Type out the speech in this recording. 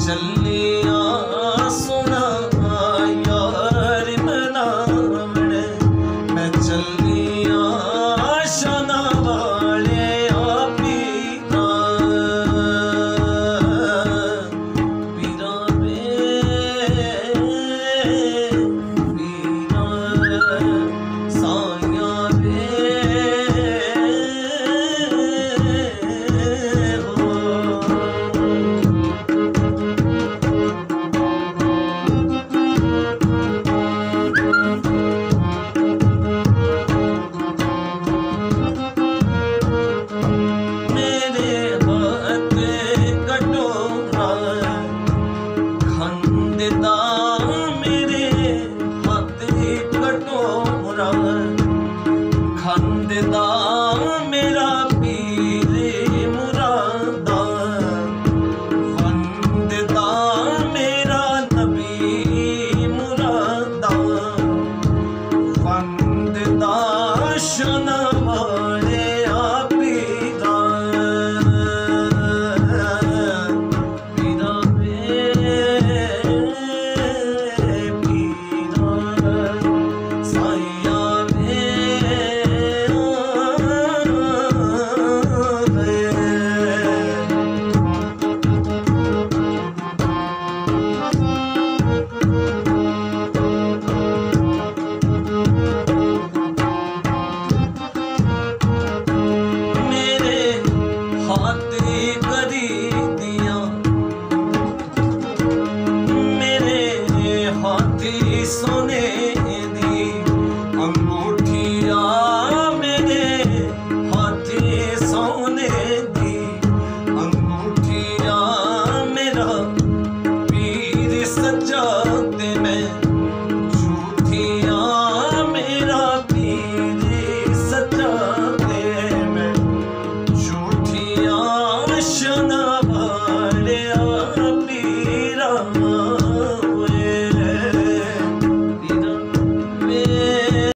चलिया सोना यार मनावण, मैं चलिया शाना वाले पीरा पीरा पीरा साया खंददा मेरा पीरे मुरादा, वंददा मेरा नबी मुरादा, वंददा शना वाले पीरा पीरा पीरा साया करी दिया मेरे हाथी सोने दी अंगूठिया, मेरे हाथी सोने